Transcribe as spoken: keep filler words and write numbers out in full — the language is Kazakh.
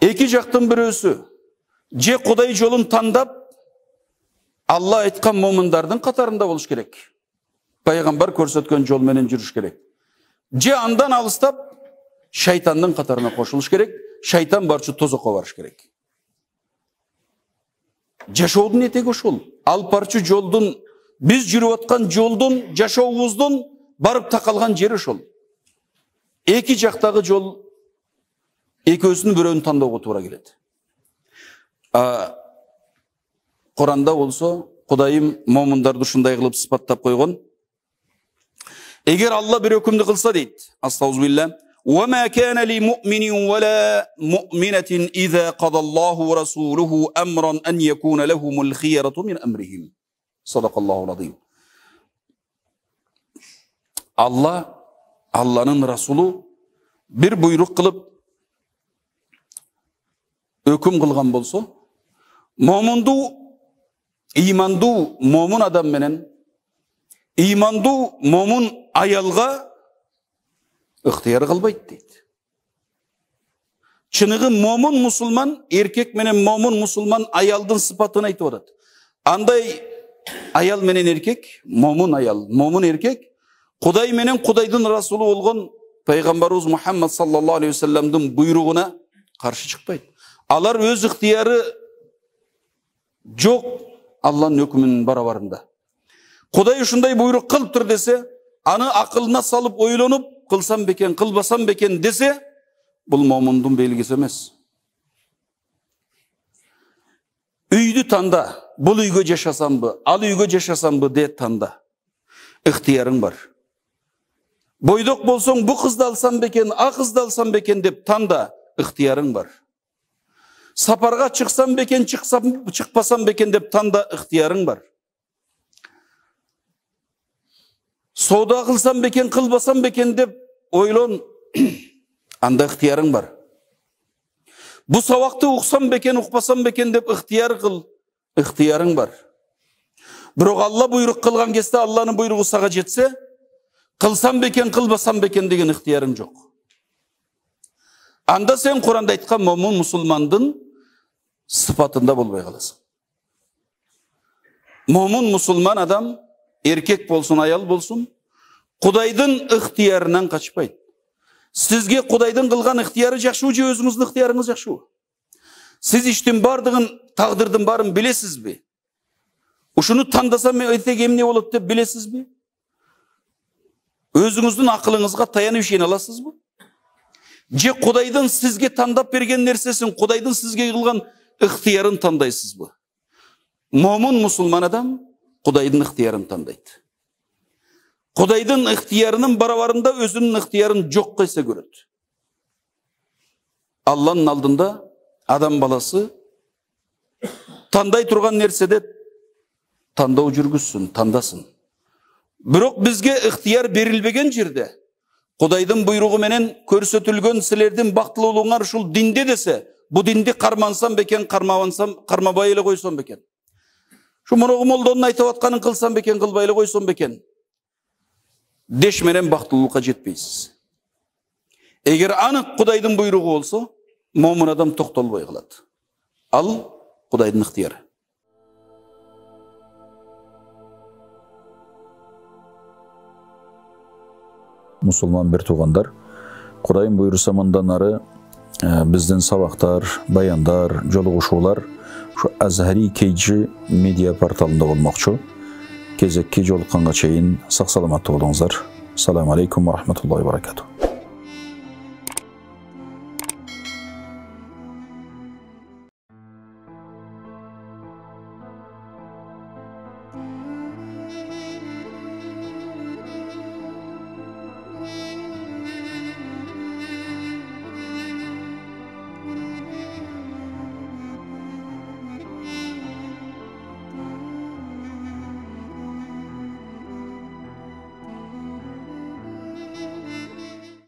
Эки жақтың бірөөсү же Құдай жолын таңдап, Алла айтқан момындардың қатарында болуш керек. Пайғамбар көрсөткөн жол менен жүрүш керек. Же андан алыстап, шайтандың қатарына қосылыш керек. Шайтан барчу тозокко барыш керек. Жашоодун этеги ошол. Ал барчу жолдун, биз жүрүп аткан жолдун, жашообуздун барып такалган жери ошол. Эки жактагы жол экөөсүнүн бирөөнү тандоого туура келет. Құранда болсо, Құдайым момундарды ушундай кылып сыпаттап койгон. Эгер Алла бир өкүмдү кылса дейт, астагфирулла, وَمَا كَانَ لِمُؤْمِنٍ وَلَا مُؤْمِنَةٍ إِذَا قَضَى اللَّهُ وَرَسُولُهُ أَمْرًا أَنْ يَكُونَ لَهُمُ الْخِيَرَةُ مِنْ أَمْرِهِمْ. Sadakallahu azim. Allah, Allah'ın Resulü bir buyruk kılıp öküm kılgan bolsa, momundu, imandu, momun adam menen, imandu, momun ayalga ıhtiyar kılbaydı deydi. Çınıgı momun musulman, erkek menen momun musulman ayaldın sıfatını aytып атат. Anday ayal menen erkek, momun ayal, momun erkek, Құдай менен Құдайдын Расулу болгон Пайгамбарыбыз Мухаммад саллаллаху алейхи ва салламдын буйругуна каршы чыкпайт. Алар өз ыктыяры жок Алланын өкүмүнүн барабарында. Құдай ушундай буйрук кылып тур десе, аны акылына салып ойлонуп, кылсам бекен, кылбасам бекен десе, бул момундун белгиси эмес. Үйдү танда, бул үйгө жашасамбы, ал үйгө жашасамбы деп танда. Ыктыярың бар. Бойдок болсоң, бу кызды алсам бекен, а кызды алсам бекен деп танда, ыктыярың бар. Сапарга чыксам бекен, чыксам, чыкпасам бекен деп танда, ыктыярың бар. Соода кылсам бекен, кылбасам бекен деп ойлон, анда ыктыярың бар. Бу сабакты уксам бекен, укпасам бекен деп ыктыяр кыл, ыктыярың бар. Бирок Алла буйрук кылган кезде Алланын буйругу сага жетсе, кылсам бекен, кылбасам бекен деген ыктыярың жок. Анда сен Куранда айткан момун мусулмандын сыпатында болбой каласың. Момун мусулман адам, эркек болсун, аял болсун, Кудайдын ыктыярынан качпайт. Сизге Кудайдын кылган ыктыяры жакшыбы же өзүңүздүн ыктыярыңыз жакшыбы? Сиз иштин бардыгын, тагдырдын баарын билесизби? Ушуну тандасам мен эртең эмне болот деп билесизби? Өзүңүздүн акылыңызга таянып ишене аласызбы? Же Кудайдын сизге тандап берген нерсесин, Кудайдын сизге кылган ыктыярын тандайсызбы? Момун мусулман адам Кудайдын ыктыярын тандайт. Кудайдын ыктыярынын барабарында өзүнүн ыктыярын жок кылса көрөт. Алланын алдында адам баласы тандай турган нерседе тандоо жүргүзсүн, тандасын. Бирок бизге ыктыяр берилбеген жерде, Кудайдын буйругу менен көрсөтүлгөн силердин бактылуулуңар ушул динде десе, бу динди кармансам бекен, кармабансам, кармабай эле койсом бекен. Шу мурогу молдонун айтып атканын кылсам бекен, кылбай эле койсом бекен. Деш менен бактылуулукка жетпейсиз. Эгер анык Кудайдын буйругу болсо, момун адам токтолбой калат. Ал Кудайдын ыктыяры. Musulman bir tuğanlar, Kudayın buyursa mından ары bizden sabahtar, bayandar, joluguşular şu Azhari Keyci media portalında olmakçı. Kezekki jolukkanга çeyin sağ salamatlı olunuzlar. Selamun Aleyküm ve Rahmetullahi ve Berekatuhu.